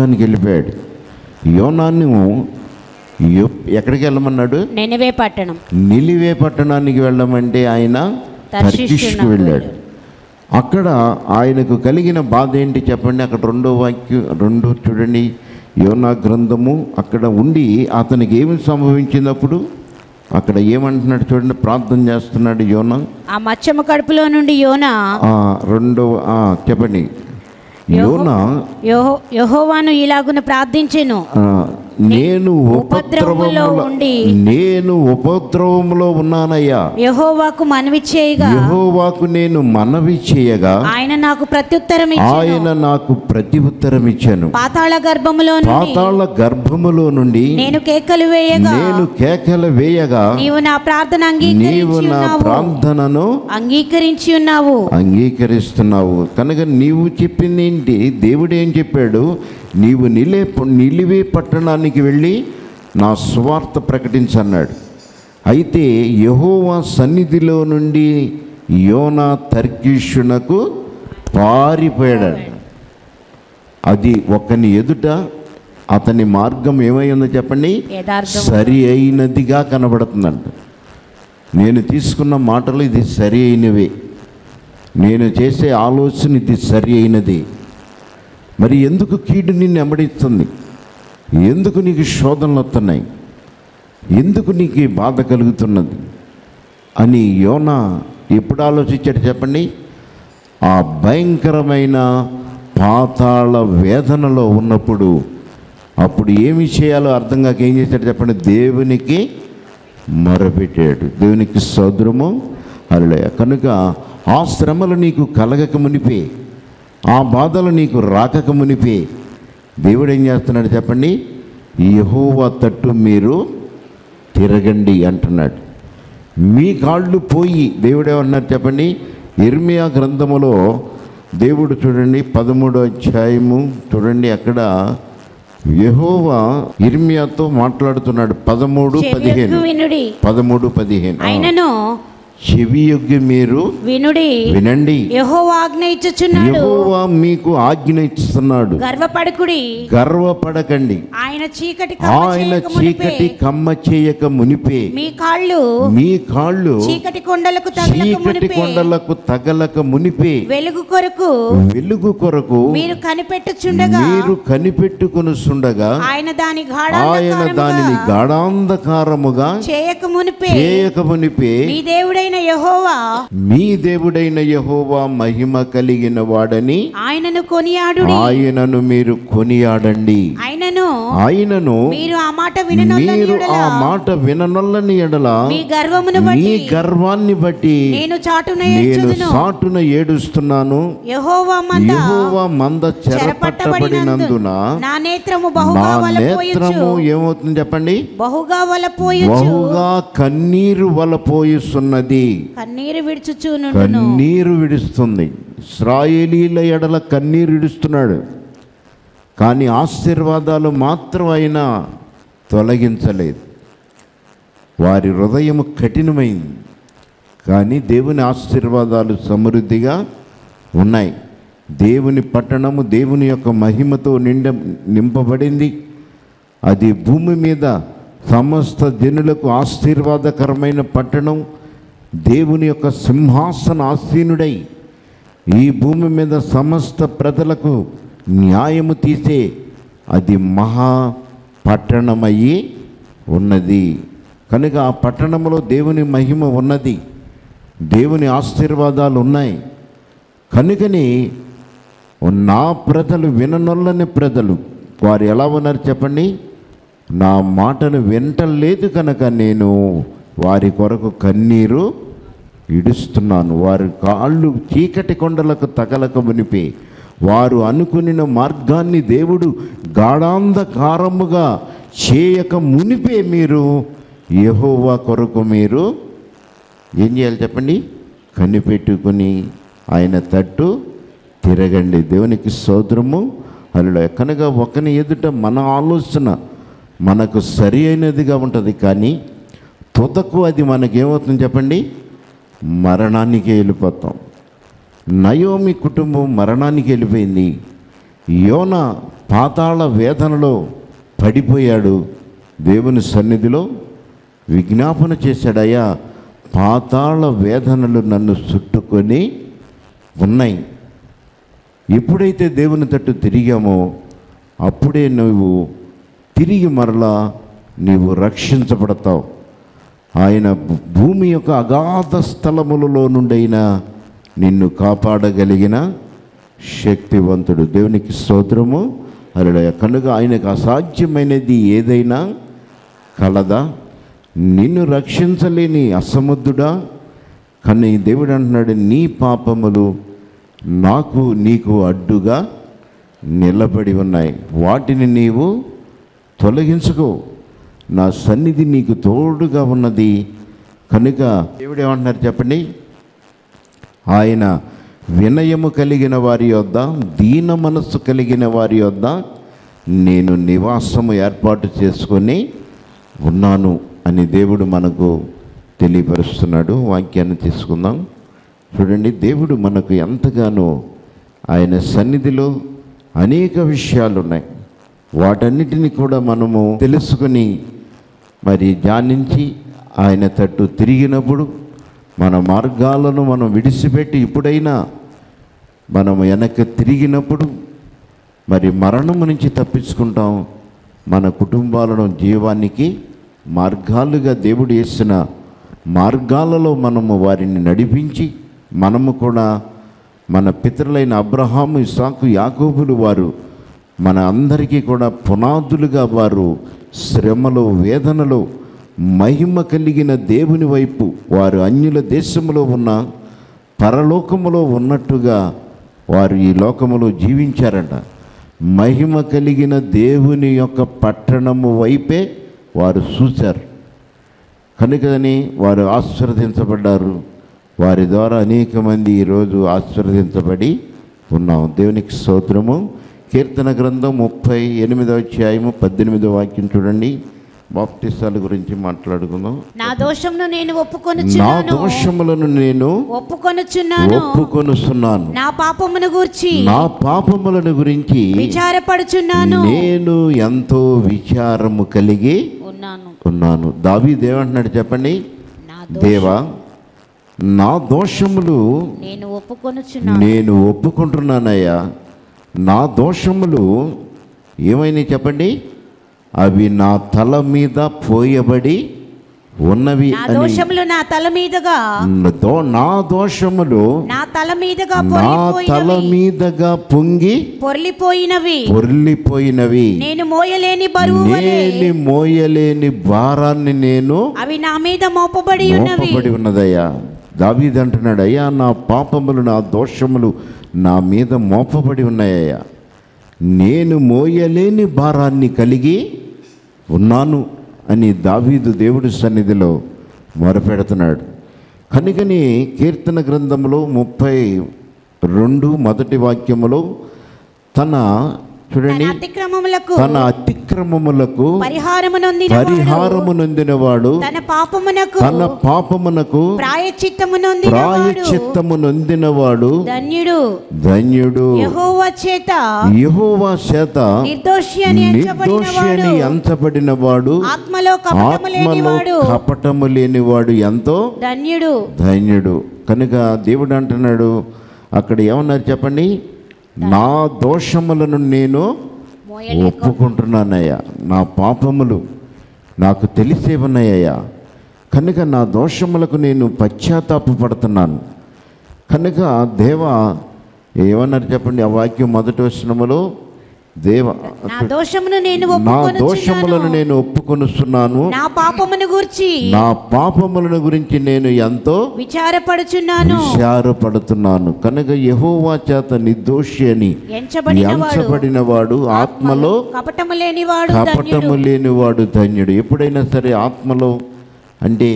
పట్టణానికి వెళ్ళిపోయాడు. యోనాను ఎక్కడికి వెళ్ళమన్నాడు? నినివే పట్టణానికి వెళ్ళమంటే ఆయన తర్షీషుకు వెళ్ళాడు. అక్కడ ఆయనకు కలిగిన బాధ ఏంటి చెప్పండి. అక్కడ 2 చూడండి, యోనా గ్రంథము. అక్కడ ఉండి అతనికి ఏమి సంభవించినప్పుడు అక్కడ ఏమంటున్నాడు చూడండి, ప్రార్థన చేస్తున్నాడు యోనా. ఆ మత్స్యము కడుపులో నుండి యోనా చెప్పండి. యోనా యెహోవాను ఇలాగున ప్రార్థించెను, నేను ఉపద్రవములో ఉన్నానయ్యా. యెహోవాకు మనవి నేను మనవి చేయగా ఆయన నాకు ప్రత్యుత్తరం ఇచ్చాను. పాతాళ గర్భములో నుండి నేను కేకలు వేయగా నీవు నా ప్రార్థనను అంగీకరిస్తున్నావు కనుక నీవు చెప్పింది ఏంటి? దేవుడు ఏం చెప్పాడు? నీవు నిలివే పట్టణానికి వెళ్ళి నా సువార్త ప్రకటించన్నాడు. అయితే యెహోవా సన్నిధిలో నుండి యోనా తర్షీషునకు పారిపోయాడు. అది ఒకని ఎదుట అతని మార్గం ఏమైందో చెప్పండి, సరి అయినదిగా కనబడుతుందంట. నేను తీసుకున్న మాటలు ఇది సరి అయినవే, నేను చేసే ఆలోచన ఇది సరి అయినది. మరి ఎందుకు కీడు నిన్ను వెంబడిస్తుంది? ఎందుకు నీకు శోధనలు వస్తున్నాయి? ఎందుకు నీకు బాధ కలుగుతున్నది అని యోనా ఎప్పుడు ఆలోచించాడు చెప్పండి? ఆ భయంకరమైన పాతాళ వేదనలో ఉన్నప్పుడు అప్పుడు ఏమి చేయాలో అర్థం కాక ఏం చేశాడు చెప్పండి? దేవునికి మొరపెట్టాడు. దేవునికి స్తోత్రము, హల్లెలూయా. కనుక ఆ శ్రమలు నీకు కలగక మునిపే, ఆ బాధలు నీకు రాకక మునిపే దేవుడు ఏం చేస్తున్నాడు చెప్పండి? యెహోవా తట్టు మీరు తిరగండి అంటున్నాడు. మీ కాళ్ళు పోయి దేవుడు ఏమన్నారు చెప్పండి? యిర్మీయా గ్రంథములో దేవుడు చూడండి 13వ అధ్యాయము చూడండి, అక్కడ యెహోవా యిర్మీయాతో మాట్లాడుతున్నాడు. 13:15 ఆయనను చెవియొగ్గి మీరు వినండి, యెహోవా ఆజ్ఞ ఇచ్చుచున్నాడు, యెహోవా మీకు ఆజ్ఞ ఇస్తున్నాడు, గర్వపడకండి. ఆయన చీకటి కమ్మ చేయక మునిపే మీ కాళ్ళు చీకటి కొండలకు తగలక మునిపే వెలుగు కొరకు మీరు కనిపెట్టుకొనుచుండగా ఆయన దానిని గాఢాంధకారముగా చేయక మునిపే మీ దేవుడైన యెహోవా మహిమ కలిగిన వాడని ఆయనను మీరు కొనియాడండి. ఆయనను మీరు ఆ మాట విననొల్లని ఎడల మీ గర్వాన్ని బట్టి నేను చాటున ఏడుస్తున్నాను. యెహోవా మంద చెరపట్టబడినందున నా నేత్రము ఏమవుతుంది చెప్పండి? బహుగా కన్నీరు వలపోయిస్తున్నది, కన్నీరు విడుస్తుంది. ఇశ్రాయేలీల ఎడల కన్నీరు విడుస్తున్నాడు, కానీ ఆశీర్వాదాలు మాత్రం ఆయన తొలగించలేదు. వారి హృదయం కఠినమైంది, కానీ దేవుని ఆశీర్వాదాలు సమృద్ధిగా ఉన్నాయి. దేవుని పట్టణము దేవుని యొక్క మహిమతో నింపబడింది. అది భూమి మీద సమస్త జనులకు ఆశీర్వాదకరమైన పట్టణం. దేవుని యొక్క సింహాసన ఆసీనుడై ఈ భూమి మీద సమస్త ప్రజలకు న్యాయము తీసే అది మహా పట్టణమయ్యి ఉన్నది. కనుక ఆ పట్టణంలో దేవుని మహిమ ఉన్నది, దేవుని ఆశీర్వాదాలు ఉన్నాయి. కనుకని నా ప్రజలు విననొల్లని ప్రజలు వారు ఎలా ఉన్నారు చెప్పండి? నా మాటను వింటలేదు కనుక నేను వారి కొరకు కన్నీరు ఇడుస్తున్నాను. వారి కాళ్ళు చీకటి కొండలకు తగలక మునిపే వారు అనుకునిన మార్గాన్ని దేవుడు గాఢాంధకారముగా చేయక మునిపే మీరు యెహోవా కొరకు మీరు ఏం చేయాలి చెప్పండి? కనిపెట్టుకుని ఆయన తట్టు తిరగండి. దేవునికి స్తోత్రము, హల్లెలూయా. కనుక ఒకని ఎదుట మన ఆలోచన మనకు సరి అయినదిగా ఉంటుంది, కానీ తుదకు అది మనకేమవుతుంది చెప్పండి? మరణానికి వెళ్ళిపోతాం. నయోమి కుటుంబం మరణానికి వెళ్ళిపోయింది. యోనా పాతాళ వేదనలో పడిపోయాడు. దేవుని సన్నిధిలో విజ్ఞాపన చేశాడయ్యా, పాతాళ వేదనలు నన్ను చుట్టుకొని ఉన్నాయి. ఎప్పుడైతే దేవుని తట్టు తిరిగామో అప్పుడే నువ్వు తిరిగి మరలా నీవు రక్షించబడతావు. ఆయన భూమి యొక్క అగాధ స్థలములలో నుండైనా నిన్ను కాపాడగలిగిన శక్తివంతుడు. దేవునికి స్తోత్రము. హల్లెలూయా. కనుక ఆయనకు అసాధ్యమైనది ఏదైనా కలదా? నిన్ను రక్షించలేని అసమర్థుడా? కానీ దేవుడు అంటున్నాడు, నీ పాపములు నాకు నీకు అడ్డుగా నిలబడి ఉన్నాయి, వాటిని నీవు తొలగించుకో, నా సన్నిధి నీకు తోడుగా ఉన్నది. కనుక దేవుడు ఏమంటున్నారు చెప్పండి, ఆయన వినయము కలిగిన వారి యొద్ద, దీన మనస్సు కలిగిన వారి యొద్ద నేను నివాసము ఏర్పాటు చేసుకొని ఉన్నాను అని దేవుడు మనకు తెలియపరుస్తున్నాడు. వాక్యాన్ని తీసుకుందాం. చూడండి, దేవుడు మనకు ఎంతగానో ఆయన సన్నిధిలో అనేక విషయాలు ఉన్నాయి. వాటన్నిటిని కూడా మనము తెలుసుకొని మరి ధ్యానించి ఆయన తట్టు తిరిగినప్పుడు మన మార్గాలను మనం విడిచిపెట్టి ఇప్పుడైనా మనము వెనక్కి తిరిగినప్పుడు మరి మరణము నుంచి తప్పించుకుంటాం. మన కుటుంబాలను జీవానికి మార్గాలుగా దేవుడు వేసిన మార్గాలలో మనము వారిని నడిపించి, మనము కూడా మన పితరులైన అబ్రహాము, ఇస్సాకు, యాకోబులు వారు మన అందరికీ కూడా పునాదులుగా వారు శ్రమలో, వేదనలో మహిమ కలిగిన దేవుని వైపు వారు అన్యుల దేశంలో ఉన్న పరలోకములో ఉన్నట్టుగా వారు ఈ లోకములో జీవించారట. మహిమ కలిగిన దేవుని యొక్క పట్టణము వైపే వారు చూశారు. కనుకని వారు ఆశీర్వదించబడ్డారు. వారి ద్వారా అనేక మంది ఈరోజు ఆశీర్వదించబడి ఉన్నాం. దేవునికి స్తోత్రము. కీర్తన గ్రంథం 38వ అధ్యాయము 18వ వాక్యం చూడండి. బాప్టిస్తాల గురించి మాట్లాడుకుందాం. నా దోషమును నేను ఒప్పుకొనుచున్నాను, నా దోషములను నేను ఒప్పుకొనుచున్నాను, నా పాపమును గురించి విచారపడుచున్నాను, నేను ఎంతో విచారము కలిగి ఉన్నాను. దావీదు ఏమంటున్నాడు చెప్పండి, దేవా నా దోషములు నేను ఒప్పుకుంటున్నానయ్యా. నా దోషములు ఏమైనా చెప్పండి, అవి నా తల మీద పోయబడి ఉన్నవి. నా దోషములు నా తల మీదగా పొంగి పొర్లిపోయినవి. నేను మోయలేని భారాన్ని నేను అవి నా మీద మోపబడి ఉన్నదయ్యా. దావీదు అంటున్నాడు, అయ్యా నా పాపములు, నా దోషములు నా మీద మోపబడి ఉన్నాయ్యా. నేను మోయలేని భారాన్ని కలిగి ఉన్నాను అని దావీదు దేవుడి సన్నిధిలో మొరపెడుతున్నాడు. కనుకని కీర్తన గ్రంథంలో 32 మొదటి వాక్యములో తన చూడండి, తన అతిక్రమములకు పరిహారము నొందినవాడు, తన పాపమునకు ప్రాయశ్చిత్తము నొందినవాడు ధన్యుడు. యెహోవా చేత నిర్దోషి అని ఎంచబడినవాడు, ఆత్మలో కపటము లేనివాడు ఎంతో ధన్యుడు. కనుక దేవుడు అంటున్నాడు అక్కడ ఏమన్నారు చెప్పండి, నా దోషములను నేను ఒప్పుకుంటున్నానయ్యా. నా పాపములు నాకు తెలిసే ఉన్నాయ్యా. కనుక నా దోషములకు నేను పశ్చాత్తాపపడుతున్నాను. కనుక దేవా ఏమన్నారు చెప్పండి, ఆ వాక్యం మొదటి వచనములో, నా దోషములను నేను ఒప్పుకొనుస్తున్నాను, నా పాపములను గురించి నేను ఎంతో విచారపడుతున్నాను. కనుక యెహోవా చేత నిర్దోషి అని ఎంచబడినవాడు, ఆత్మలో కపటము లేనివాడు ధన్యుడు. ఎప్పుడైనా సరే ఆత్మలో అంటే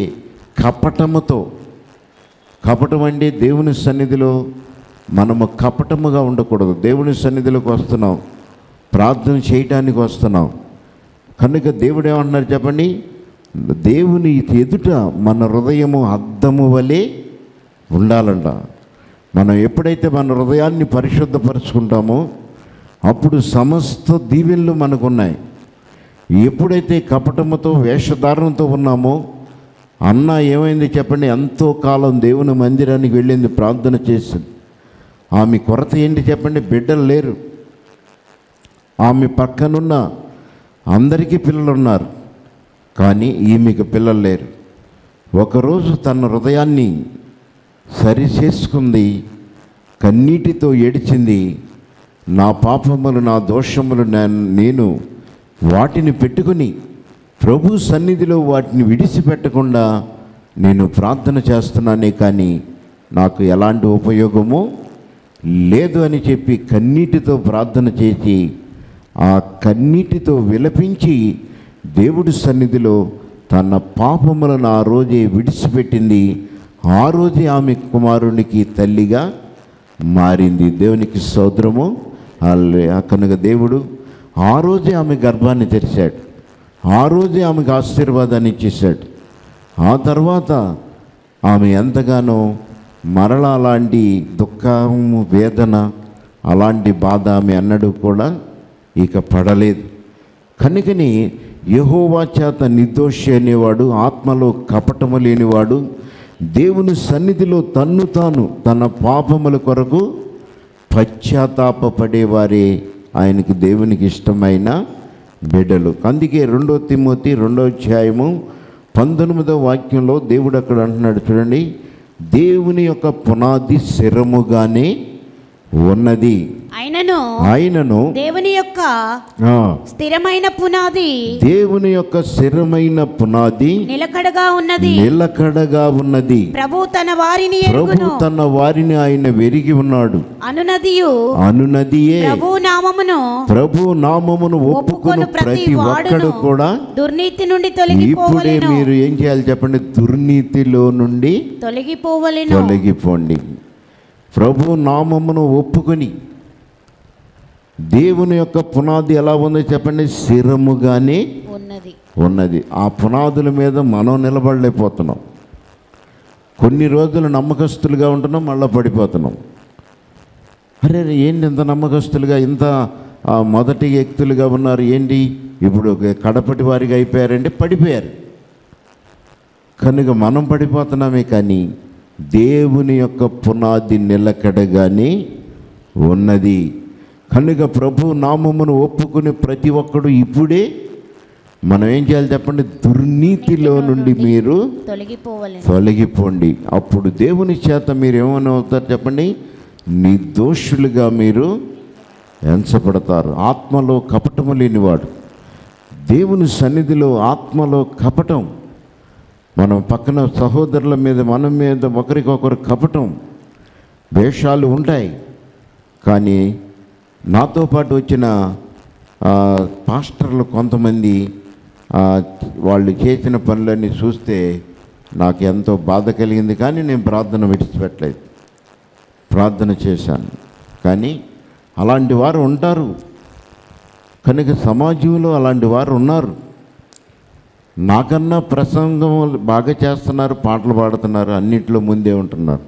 కపటం అంటే దేవుని సన్నిధిలో మనము కపటముగా ఉండకూడదు. దేవుని సన్నిధిలోకి వస్తున్నాం, ప్రార్థన చేయటానికి వస్తున్నాం. కనుక దేవుడు ఏమంటున్నారు చెప్పండి, దేవుని ఎదుట మన హృదయము అద్దము వలె ఉండాలంట. మనం ఎప్పుడైతే మన హృదయాన్ని పరిశుద్ధపరుచుకుంటామో అప్పుడు సమస్త దీవెనలు మనకున్నాయి. ఎప్పుడైతే కపటముతో వేషధారణతో ఉన్నామో, అన్న ఏమైంది చెప్పండి? ఎంతో కాలం దేవుని మందిరానికి వెళ్ళింది, ప్రార్థన చేసింది. ఆమె కొరత ఏంటి చెప్పండి? బిడ్డలు లేరు. ఆమె పక్కనున్న అందరికీ పిల్లలు ఉన్నారు, కానీ ఈమెకు పిల్లలు లేరు. ఒకరోజు తన హృదయాన్ని సరి చేసుకుంది, కన్నీటితో ఏడ్చింది. నా పాపములు, నా దోషములు నేను వాటిని పెట్టుకుని ప్రభు సన్నిధిలో వాటిని విడిచిపెట్టకుండా నేను ప్రార్థన చేస్తున్నానే, కానీ నాకు ఎలాంటి ఉపయోగము లేదు అని చెప్పి కన్నీటితో ప్రార్థన చేసి, ఆ కన్నీటితో విలపించి దేవుడి సన్నిధిలో తన పాపములను ఆ రోజే విడిచిపెట్టింది. ఆ రోజే ఆమె కుమారునికి తల్లిగా మారింది. దేవునికి స్తోత్రము. కనుక దేవుడు ఆ రోజే ఆమె గర్భాన్ని తెరిచాడు, ఆ రోజే ఆమెకు ఆశీర్వాదాన్ని ఇచ్చేశాడు. ఆ తర్వాత ఆమె ఎంతగానో మరలా అలాంటి దుఃఖము, వేదన, అలాంటి బాధ ఆమె అన్నడు కూడా ఇక పడలేదు. కనుకని యెహోవా చేత నిర్దోషి అనేవాడు, ఆత్మలో కపటము లేనివాడు, దేవుని సన్నిధిలో తన్ను తాను తన పాపముల కొరకు పశ్చాత్తాపపడేవారే ఆయనకి, దేవునికి ఇష్టమైన బిడ్డలు. అందుకే 2 తిమోతి 2వ అధ్యాయము 19వ వాక్యంలో దేవుడు అక్కడ అంటున్నాడు చూడండి, దేవుని యొక్క పునాది స్థిరముగానే ఉన్నది, ఆయనను దేవుని యొక్క స్థిరమైన పునాది, దేవుని యొక్క స్థిరమైన పునాది నిలకడగా ఉన్నది. ప్రభు తన వారిని ఆయన వెరిగి ఉన్నాడు. అనునదియే ప్రభు నామమును ఒప్పుకొను ప్రతి ఒక్కడు కూడా దుర్నీతి నుండి ఇప్పుడే మీరు ఏం చేయాలి చెప్పండి? దుర్నీతిలో నుండి తొలగిపోండి. ప్రభు నామమును ఒప్పుకొని, దేవుని యొక్క పునాది ఎలా ఉందో చెప్పండి? స్థిరముగానే ఉన్నది. ఆ పునాదుల మీద మనం నిలబడలేకపోతున్నాం. కొన్ని రోజులు నమ్మకస్తులుగా ఉంటున్నాం, మళ్ళీ పడిపోతున్నాం. అరే ఏంటి ఇంత నమ్మకస్తులుగా, ఇంత మొదటి వ్యక్తులుగా ఉన్నారు, ఏంటి ఇప్పుడు కడపటి వారిగా అయిపోయారంటే పడిపోయారు. కనుక మనం పడిపోతున్నామే, కానీ దేవుని యొక్క పునాది నిలకడగానే ఉన్నది. కనుక ప్రభు నామమును ఒప్పుకునే ప్రతి ఒక్కడు ఇప్పుడే మనం ఏం చేయాలి చెప్పండి? దుర్నీతిలో నుండి మీరు తొలగిపోండి. అప్పుడు దేవుని చేత మీరు ఏమని అవుతారు చెప్పండి? నిర్దోషులుగా మీరు ఎంచబడతారు. ఆత్మలో కపటము లేనివాడు, దేవుని సన్నిధిలో ఆత్మలో కపటం, మనం పక్కన సహోదరుల మీద, మన మీద ఒకరికొకరు కపటం, వేషాలు ఉంటాయి. కానీ నాతో పాటు వచ్చిన పాస్టర్లు కొంతమంది వాళ్ళు చేసిన పనులన్నీ చూస్తే నాకు ఎంతో బాధ కలిగింది. కానీ నేను ప్రార్థన విడిచిపెట్టలేదు, ప్రార్థన చేశాను. కానీ అలాంటి వారు ఉంటారు. కనుక సమాజంలో అలాంటి వారు ఉన్నారు. నాకన్నా ప్రసంగం బాగా చేస్తున్నారు, పాటలు పాడుతున్నారు, అన్నింటిలో ముందే ఉంటున్నారు.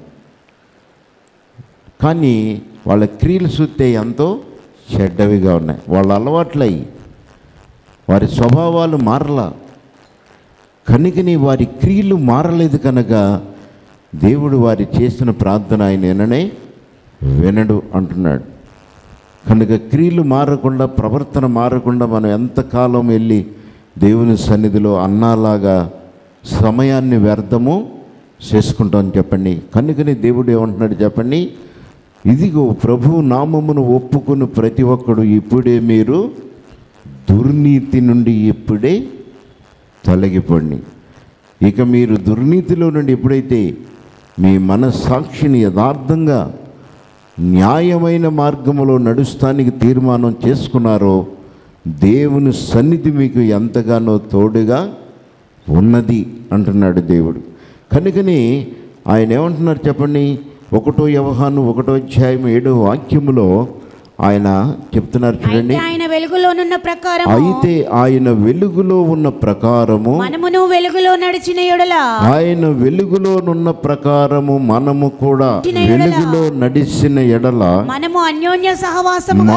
కానీ వాళ్ళ క్రియలు చూస్తే ఎంతో చెడ్డవిగా ఉన్నాయి. వాళ్ళ అలవాట్లయి, వారి స్వభావాలు మారలా. కనుకని వారి క్రియలు మారలేదు. కనుక దేవుడు వారి చేసిన ప్రార్థన ఆయన వినడు అంటున్నాడు. కనుక క్రియలు మారకుండా, ప్రవర్తన మారకుండా మనం ఎంతకాలం వెళ్ళి దేవుని సన్నిధిలో అన్నాలాగా సమయాన్ని వ్యర్థము చేసుకుంటాం చెప్పండి? కనుకని దేవుడు ఏమంటున్నాడు చెప్పండి? ఇదిగో ప్రభు నామమును ఒప్పుకుని ప్రతి ఒక్కడు ఇప్పుడే మీరు దుర్నీతి నుండి ఇప్పుడే తొలగిపోండి. ఇక మీరు దుర్నీతిలో నుండి ఎప్పుడైతే మీ మనస్సాక్షిని యథార్థంగా న్యాయమైన మార్గములో నడుస్తానికి తీర్మానం చేసుకున్నారో, దేవుని సన్నిధి మీకు ఎంతగానో తోడుగా ఉన్నది అంటున్నాడు దేవుడు. కనుకని ఆయన ఏమంటున్నారు చెప్పండి? 1 యోహాను 1వ అధ్యాయం 7వ వాక్యములో ఆయన చెప్తున్నారు చూడండి, ఆయన వెలుగులోనున్న ప్రకారం, అయితే ఆయన వెలుగులో ఉన్న ప్రకారము మనమును వెలుగులో నడిచిన యెడల, ఆయన వెలుగులోనున్న ప్రకారము మనము కూడా వెలుగులో నడిచిన ఎడల మనము అన్యోన్య సహవాసము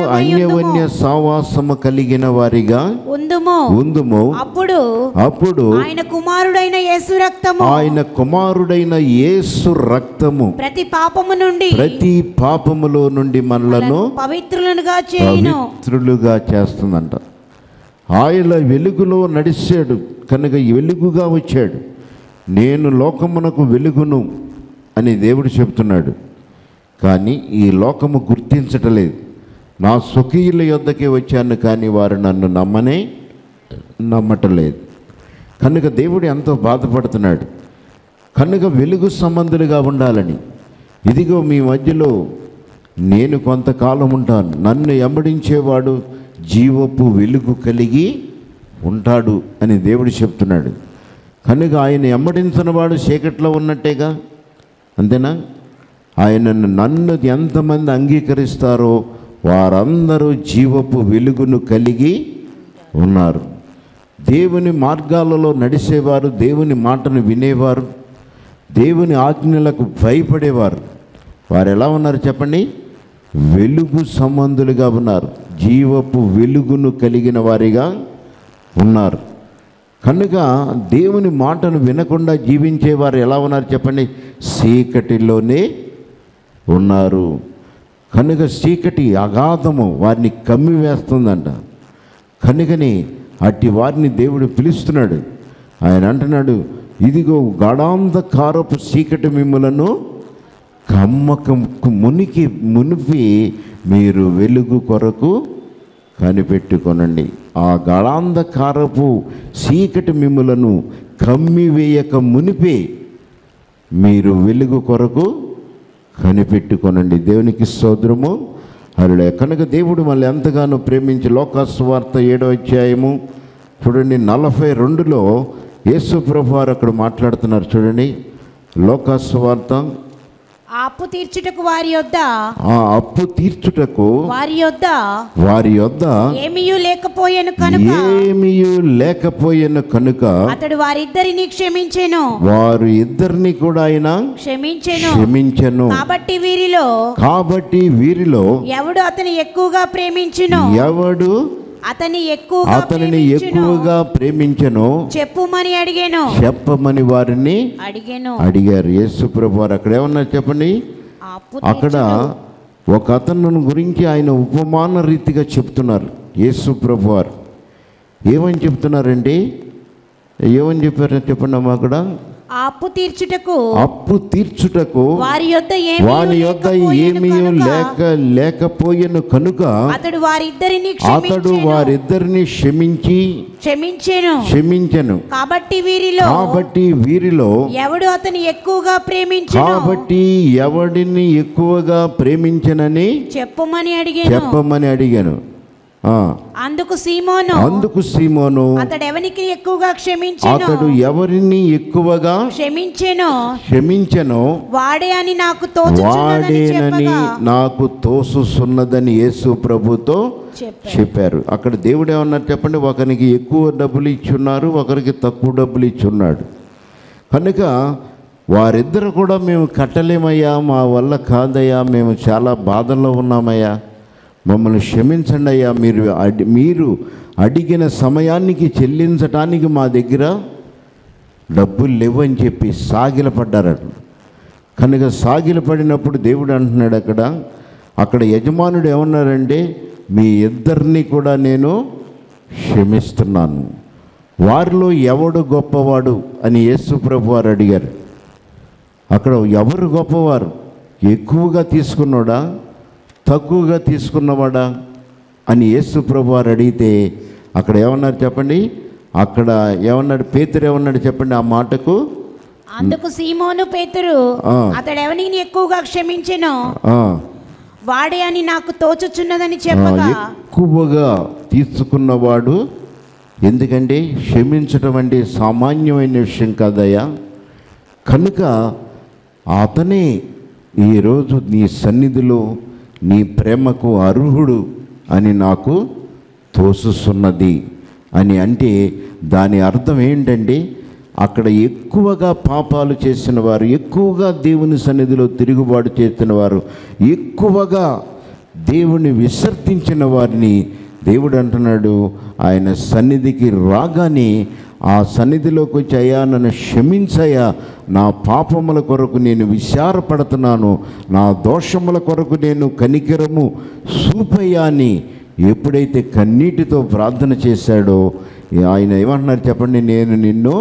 కలిగిన వారిగా ఉందుము. అప్పుడు ఆయన కుమారుడైన యేసు రక్తము ప్రతి పాపములో నుండి మనలను పవిత్రులుగా చేస్తుందంట. ఆయన వెలుగులో నడిచాడు కనుక వెలుగుగా వచ్చాడు. నేను లోకమునకు వెలుగును అని దేవుడు చెప్తున్నాడు. కానీ ఈ లోకము గుర్తించటలేదు. నా స్వకీయుల యొద్దకే వచ్చాను కానీ వారు నన్ను నమ్మటలేదు. కనుక దేవుడు ఎంతో బాధపడుతున్నాడు. కనుక వెలుగు సంబంధులుగా ఉండాలని, ఇదిగో మీ మధ్యలో నేను కొంతకాలం ఉంటాను, నన్ను వెంబడించేవాడు జీవపు వెలుగు కలిగి ఉంటాడు అని దేవుడు చెప్తున్నాడు. కనుక ఆయన వెంబడించిన వాడు చీకట్లో ఉన్నట్టేగా, అంతేనా? నన్ను ఎంతమంది అంగీకరిస్తారో వారందరూ జీవపు వెలుగును కలిగి ఉన్నారు. దేవుని మార్గాలలో నడిచేవారు, దేవుని మాటను వినేవారు, దేవుని ఆజ్ఞలకు భయపడేవారు, వారు ఎలా ఉన్నారు చెప్పండి? వెలుగు సంబంధులుగా ఉన్నారు, జీవపు వెలుగును కలిగిన వారిగా ఉన్నారు. కనుక దేవుని మాటను వినకుండా జీవించేవారు ఎలా ఉన్నారు చెప్పండి? చీకటిలోనే ఉన్నారు. కనుక చీకటి అగాధము వారిని కమ్మివేస్తుందంట. కనుకని అట్టి వారిని దేవుడు పిలుస్తున్నాడు. ఆయన అంటున్నాడు, ఇదిగో గాఢాంధకారపు చీకటి మిమ్ములను కమ్మకము మునిపి మీరు వెలుగు కొరకు కనిపెట్టుకొనండి. ఆ గాఢాంధకారపు చీకటి మిమ్ములను కమ్మివేయక మునిపే మీరు వెలుగు కొరకు కనిపెట్టుకొనండి. దేవునికి స్తోత్రము. హల్లెలూయా. కనుక దేవుడు మళ్ళీ ఎంతగానో ప్రేమించి లోకాసువార్త 7వ అధ్యాయము చూడండి 42లో యేసు ప్రభువు వారు అక్కడ మాట్లాడుతున్నారు చూడండి. లోకాసువార్త అప్పు తీర్చుటకు వారి యొద్ద వారి యొద్ద ఏమీయు లేకపోయెను కనుక అతడు వారిద్దరిని కూడా ఆయన క్షమించెను. కాబట్టి వీరిలో ఎవడు అతని ఎక్కువగా ప్రేమించును, అతనిని ఎక్కువగా ప్రేమించెను చెప్పమని వారిని అడిగారు. యేసు ప్రభు వారు అక్కడ ఏమన్నారు చెప్పండి? అక్కడ ఒక అతను గురించి ఆయన ఉపమాన రీతిగా చెప్తున్నారు. యేసు ప్రభు వారు ఏమని చెప్తున్నారండి? ఏమని చెప్పారు చెప్పండి అమ్మా? అక్కడ అప్పు తీర్చుటకు వారి యొద్ద ఏమీ లేకపోయెను కనుక అతడు వారిద్దరిని క్షమించెను. కాబట్టి వీరిలో ఎవడు అతని ఎక్కువగా ఎవడిని ఎక్కువగా ప్రేమించనని చెప్పమని అడిగాను. అందుకు సీమోను అతడు ఎవరికి ఎక్కువగా ఎవరిని ఎక్కువగా క్షమించెను వాడే అని నాకు తోసున్నదని యేసు ప్రభుతో చెప్పారు. అక్కడ దేవుడు ఏమన్నారు చెప్పండి? ఒకరికి ఎక్కువ డబ్బులు ఇచ్చున్నారు, ఒకరికి తక్కువ డబ్బులు ఇచ్చున్నాడు. కనుక వారిద్దరు కూడా మేము కట్టలేమయ్యా, మా వల్ల కాదయ్యా, మేము చాలా బాధల్లో ఉన్నామయ్యా, మమ్మల్ని క్షమించండి అయ్యా, మీరు అడిగిన సమయానికి చెల్లించటానికి మా దగ్గర డబ్బులు లేవని చెప్పి సాగిలపడ్డారు. కనుక సాగిలపడినప్పుడు దేవుడు అంటున్నాడు అక్కడ యజమానుడు ఏమన్నారంటే, మీ ఇద్దరిని కూడా నేను క్షమిస్తున్నాను, వారిలో ఎవడు గొప్పవాడు అని యేసు ప్రభు వారు అడిగారు. అక్కడ ఎవరు గొప్పవారు? ఎక్కువగా తీసుకున్నాడా, తక్కువగా తీసుకున్నవాడా అని యేసు ప్రభు వారు అడిగితే అక్కడ ఏమన్నారు చెప్పండి? అక్కడ ఏమన్నాడు? పేతురు ఏమన్నాడు చెప్పండి ఆ మాటకు? అందుకు సీమోను పేతురు అతడు ఎవరిని ఎక్కువగా క్షమించెను వాడే అని నాకు తోచుచున్నదని చెప్పగా, ఎక్కువగా తీసుకున్నవాడు. ఎందుకంటే క్షమించటం అంటే సామాన్యమైన విషయం కాదయ్యా. కనుక అతనే ఈరోజు నీ సన్నిధిలో నీ ప్రేమకు అర్హుడు అని నాకు తోసుస్తున్నది అని. అంటే దాని అర్థం ఏంటంటే అక్కడ ఎక్కువగా పాపాలు చేసిన వారు, ఎక్కువగా దేవుని సన్నిధిలో తిరుగుబాటు చేసిన వారు, ఎక్కువగా దేవుని విసర్జించిన వారిని దేవుడు అంటున్నాడు ఆయన సన్నిధికి రాగానే ఆ సన్నిధిలోకి వచ్చి, అయ్యా నన్ను క్షమించయ్యా, నా పాపముల కొరకు నేను విచారపడుతున్నాను, నా దోషముల కొరకు నేను కనికరము చూపయ్యా అని ఎప్పుడైతే కన్నీటితో ప్రార్థన చేశాడో ఆయన ఏమంటున్నారు చెప్పండి, నేను నిన్ను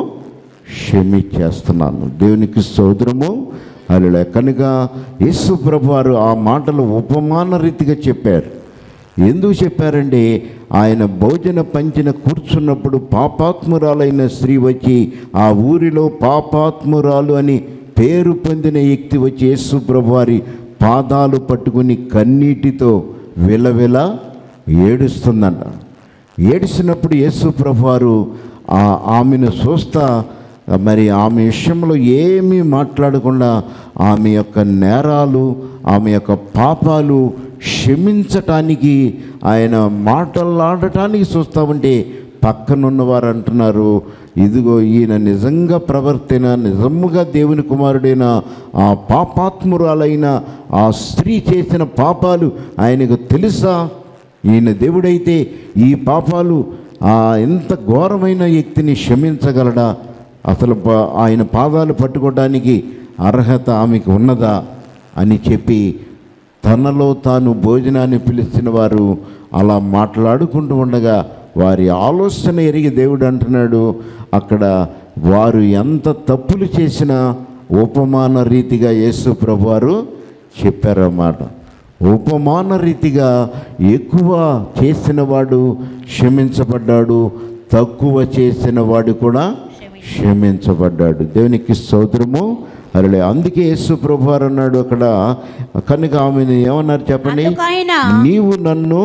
క్షమించేస్తున్నాను. దేవునికి స్తోత్రము. హల్లెలూయా. కనుక యేసు ప్రభువారు ఆ మాటలు ఉపమాన రీతిగా చెప్పారు. ఎందుకు చెప్పారంటే ఆయన భోజన పంచిన కూర్చున్నప్పుడు పాపాత్మురాలైన స్త్రీ వచ్చి, ఆ ఊరిలో పాపాత్మురాలు అని పేరు పొందిన వ్యక్తి వచ్చి యేసు ప్రభువారి పాదాలు పట్టుకుని కన్నీటితో విలవిల ఏడుస్తుందంట. ఏడిసినప్పుడు యేసు ప్రభువారు ఆమెను చూస్తా మరి ఆమె విషయంలో ఏమీ మాట్లాడకుండా ఆమె యొక్క నేరాలు, ఆమె యొక్క పాపాలు క్షమించటానికి ఆయన మాటలాడటానికి చూస్తూ ఉంటే పక్కనున్నవారు అంటున్నారు, ఇదిగో ఈయన నిజంగా నిజముగా దేవుని కుమారుడైన ఆ పాపాత్మురాలైన ఆ స్త్రీ చేసిన పాపాలు ఆయనకు తెలుసా? ఈయన దేవుడైతే ఈ పాపాలు ఎంత ఘోరమైన వ్యక్తిని క్షమించగలడా? అసలు ఆయన పాదాలు పట్టుకోవడానికి అర్హత ఆమెకు ఉన్నదా అని చెప్పి తనలో తాను భోజనాన్ని పిలిచిన వారు అలా మాట్లాడుకుంటూ ఉండగా వారి ఆలోచన ఎరిగి దేవుడు అంటున్నాడు, అక్కడ వారు ఎంత తప్పులు చేసినా ఉపమాన రీతిగా యేసు ప్రభువారు చెప్పారన్నమాట. ఉపమాన రీతిగా ఎక్కువ చేసిన వాడు క్షమించబడ్డాడు, తక్కువ చేసిన వాడు కూడా క్షమించబడ్డాడు. దేవునికి స్తోత్రము. అరే అందుకే యేసు ప్రభువారు అన్నాడు అక్కడ, కనుక ఆమెను ఏమన్నారు చెప్పండి, నీవు నన్ను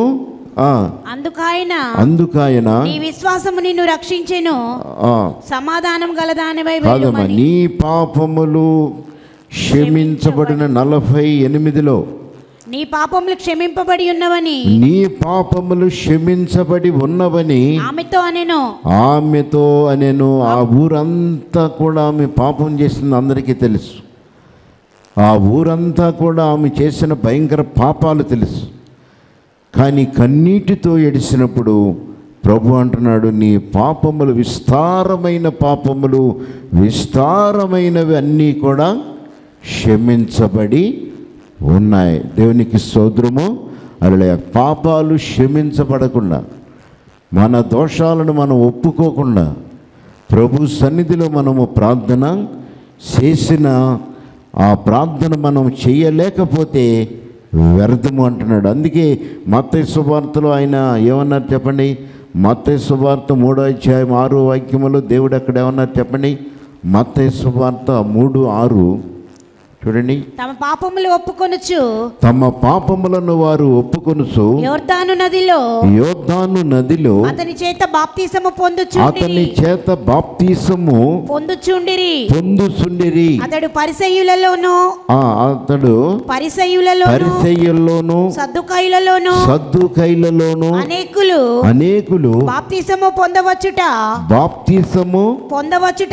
అందుకాయన నీ విశ్వాసము నిన్ను రక్షించెను, సమాధానం గలదానివై కాదమ్మా, నీ పాపములు క్షమించబడిన 48లో నీ పాపములు క్షమింపబడి ఉన్నవని, నీ పాపములు క్షమించబడి ఉన్నవని ఆమెతో అనేను. ఆ ఊరంతా కూడా ఆమె పాపం చేసింది అందరికీ తెలుసు. ఆ ఊరంతా కూడా ఆమె చేసిన భయంకర పాపాలు తెలుసు. కానీ కన్నీటితో ఏడిసినప్పుడు ప్రభు అంటున్నాడు, నీ పాపములు విస్తారమైన పాపములు, విస్తారమైనవి అన్నీ కూడా క్షమించబడి ఉన్నాయి. దేవునికి స్తోత్రము. అలా పాపాలు క్షమించబడకుండా, మన దోషాలను మనం ఒప్పుకోకుండా ప్రభు సన్నిధిలో మనము ప్రార్థన చేసిన ఆ ప్రార్థన మనం చేయలేకపోతే వ్యర్థము అంటున్నాడు. అందుకే మత్తయి సువార్తలో ఆయన ఏమన్నారు చెప్పండి, మత్తయి సువార్త 3:6 దేవుడు అక్కడ ఏమన్నారు చెప్పండి, మత్తయి సువార్త 3:6 చూడండి. తమ పాపములు ఒప్పుకొనుచు, తమ పాపములను వారు ఒప్పుకొనుచు యోర్దాను నదిలో అతని చేత బాప్తిసము పొందుచుండిరి. అతడు పరిసయ్యులలోను సద్దుకైలలోను అనేకులు బాప్తిసము పొందవచ్చుట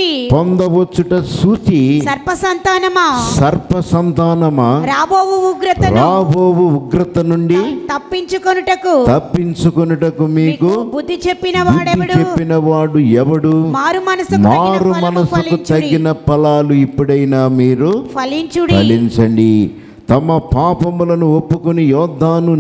చూచి సర్ప సంతానమా రాబోవు ఉగ్రత నుండి తప్పించుకొనుటకు మీకు బుద్ధి చెప్పిన వాడు ఎవడు? మారు మనసుకు తగిన ఫలాలు ఇప్పుడైనా మీరు ఫలించండి. తమ పాపములను ఒప్పుకొని యోర్దాను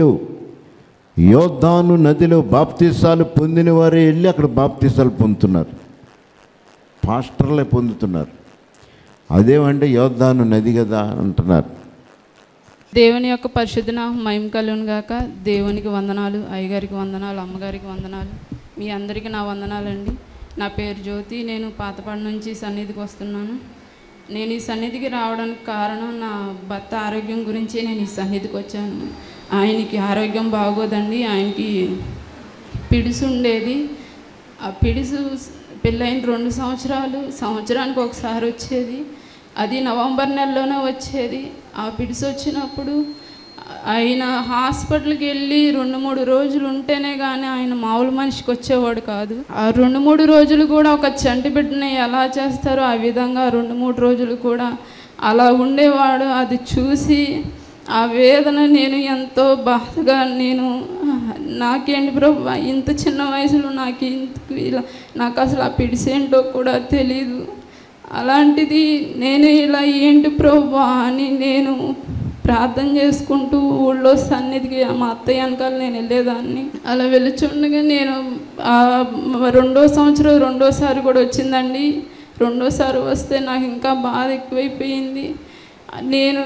నదిలో బాప్తిసాలు పొందిన వారే వెళ్ళి అక్కడ బాప్తిసాలు పొందుతున్నారు, పాస్టర్లే పొందుతున్నారు. అదేమంటే యోర్దాను నది కదా అంటున్నారు. దేవుని యొక్క పరిశుద్ధ నామమునకు మహిమ కలుగును గాక. దేవునికి వందనాలు, అయ్యగారికి వందనాలు, అమ్మగారికి వందనాలు, మీ అందరికీ నా వందనాలండి. నా పేరు జ్యోతి. నేను పాతపాడు నుంచి సన్నిధికి వస్తున్నాను. నేను ఈ సన్నిధికి రావడానికి కారణం నా భర్త ఆరోగ్యం గురించి నేను ఈ సన్నిధికి వచ్చాను. ఆయనకి ఆరోగ్యం బాగోదండి. ఆయనకి పిడుసు ఉండేది. ఆ పిడుసు పెళ్ళైన 2 సంవత్సరానికి ఒకసారి వచ్చేది. అది నవంబర్ నెలలోనే వచ్చేది. ఆ పిడుసు వచ్చినప్పుడు ఆయన హాస్పిటల్కి వెళ్ళి 2-3 రోజులు ఉంటేనే కానీ ఆయన మామూలు మనిషికి వచ్చేవాడు కాదు. ఆ 2-3 రోజులు కూడా ఒక చంటి బిడ్డని ఎలా చేస్తారో ఆ విధంగా 2-3 రోజులు కూడా అలా ఉండేవాడు. అది చూసి ఆ వేదన నేను ఎంతో బాధగా నాకేంటి ప్రభు ఇంత చిన్న వయసులో నాకు అసలు ఆ పిడిసేంటో కూడా తెలీదు. అలాంటిది నేను ఇలా ఏంటి ప్రభు అని నేను ప్రార్థన చేసుకుంటూ ఊళ్ళో సన్నిధికి మా అత్తయ్య వెనకాల నేను వెళ్ళేదాన్ని. అలా వెళ్తుండగా నేను 2వ సంవత్సరం 2వసారి కూడా వచ్చిందండి. 2వసారి వస్తే నాకు ఇంకా బాధ ఎక్కువైపోయింది. నేను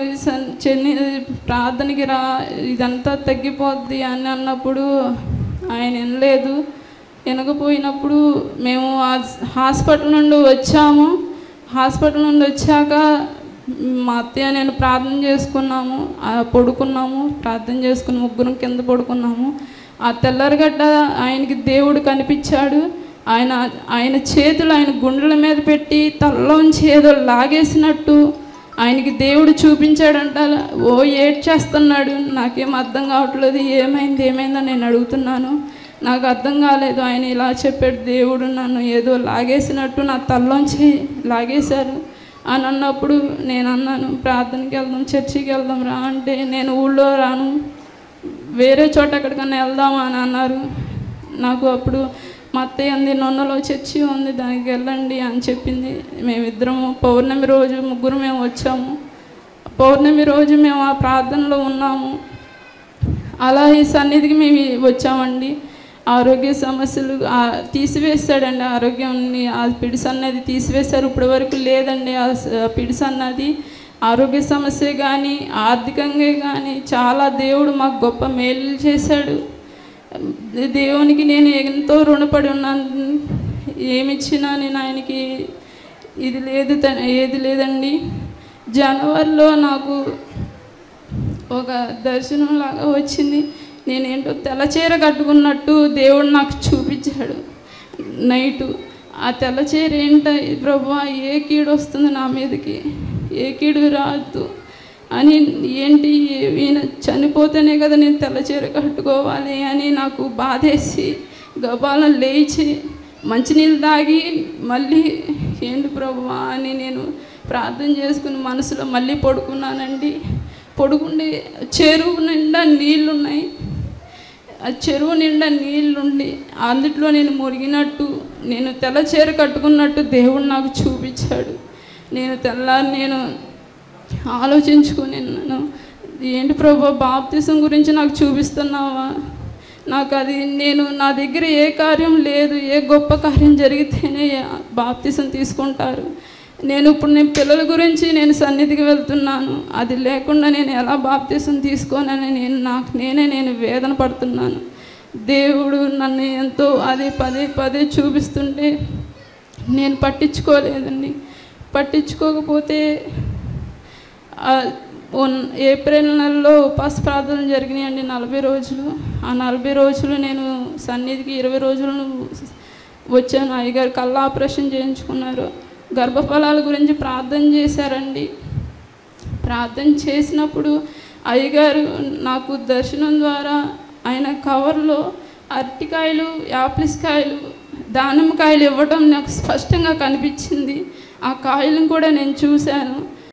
ప్రార్థనకి ఇదంతా తగ్గిపోద్ది అని అన్నప్పుడు ఆయన వినలేదు. వినకపోయినప్పుడు మేము హాస్పిటల్ నుండి వచ్చాము. హాస్పిటల్ నుండి వచ్చాక మా అత్తయ్య నేను ప్రార్థన చేసుకున్నాము, పడుకున్నాము. ప్రార్థన చేసుకుని ముగ్గురం కింద పడుకున్నాము. ఆ తెల్లరగడ్డ ఆయనకి దేవుడు కనిపించాడు. ఆయన చేతులు ఆయన గుండెల మీద పెట్టి తలలోంచి ఏదో లాగేసినట్టు ఆయనకి దేవుడు చూపించాడంట. ఏడ్చేస్తున్నాడు. నాకేం అర్థం కావట్లేదు. ఏమైందో నేను అడుగుతున్నాను. నాకు అర్థం కాలేదు. ఆయన ఇలా చెప్పాడు, దేవుడు నన్ను ఏదో లాగేసినట్టు నా తలలోంచి లాగేశారు అని అన్నప్పుడు నేను అన్నాను, ప్రార్థనకి వెళ్దాం, చర్చికి వెళ్దాం రా అంటే, నేను ఊళ్ళో రాను, వేరే చోట ఎక్కడికన్నా వెళ్దామా అని అన్నారు. నాకు అప్పుడు మా అత్తయ్య అంది, నొన్నలో చర్చి ఉంది, దానికి వెళ్ళండి అని చెప్పింది. మేమిద్దరము పౌర్ణమి రోజు ముగ్గురు మేము వచ్చాము. పౌర్ణమి రోజు మేము ఆ ప్రార్థనలో ఉన్నాము. అలా ఈ సన్నిధికి మేము వచ్చామండి. ఆరోగ్య సమస్యలు తీసివేశాడండి. ఆరోగ్యాన్ని ఆ పిడిస్ అన్నది తీసివేశారు. ఇప్పటి వరకు లేదండి ఆ పిడిస్ అన్నది. ఆరోగ్య సమస్య కానీ ఆర్థికంగా కానీ చాలా దేవుడు మాకు గొప్ప మేలు చేశాడు. దేవునికి నేను ఎంతో రుణపడి ఉన్నాను. ఏమిచ్చినా నేను ఆయనకి ఏది లేదండి. జనవరిలో నాకు ఒక దర్శనం లాగా వచ్చింది. నేనేంటో తెల్లచీర కట్టుకున్నట్టు దేవుడు నాకు చూపించాడు నైటు. ఆ తెల్లచీర ఏంటో ప్రభువా, ఏ కీడు వస్తుంది నా మీదకి, ఏ కీడు రాదు అని, ఏంటి ఈయన చనిపోతేనే కదా నేను తెల్లచీర కట్టుకోవాలి అని నాకు బాధేసి గబాలను లేచి మంచినీళ్ళు తాగి మళ్ళీ ఏంటి ప్రభువా అని నేను ప్రార్థన చేసుకుని మనసులో మళ్ళీ పడుకున్నానండి. పడుకుండి చెరువు నిండా నీళ్ళున్నాయి. ఆ చెరువు నిండా నీళ్ళుండి అందుట్లో నేను మురిగినట్టు, నేను తెల్లచీర కట్టుకున్నట్టు దేవుడు నాకు చూపించాడు. నేను ఆలోచించుకున్నాను, ఏంటి ప్రభు బాప్తిసం గురించి నాకు చూపిస్తున్నావా? నాకు అది నా దగ్గర ఏ కార్యం లేదు, ఏ గొప్ప కార్యం జరిగితేనే బాప్తిసం తీసుకుంటారు. నేను పిల్లల గురించి నేను సన్నిధికి వెళ్తున్నాను. అది లేకుండా నేను ఎలా బాప్తిసం తీసుకోనని నేను వేదన పడుతున్నాను. దేవుడు నన్ను ఎంతో అది పదే చూపిస్తుంటే నేను పట్టించుకోలేదండి. పట్టించుకోకపోతే ఏప్రిల్ నెలలో ఉపవాస ప్రార్థనలు జరిగినాయండి 40 రోజులు. ఆ 40 రోజులు నేను సన్నిధికి 20 రోజులు వచ్చాను. అయ్యగారు కళ్ళ ఆపరేషన్ చేయించుకున్నారు. గర్భఫలాల గురించి ప్రార్థన చేశారండి. ప్రార్థన చేసినప్పుడు అయ్యగారు నాకు దర్శనం ద్వారా ఆయన కవర్లో అరటికాయలు, యాపిల్స్కాయలు, దానిమ్మకాయలు ఇవ్వడం నాకు స్పష్టంగా కనిపించింది. ఆ కాయలను కూడా నేను చూశాను.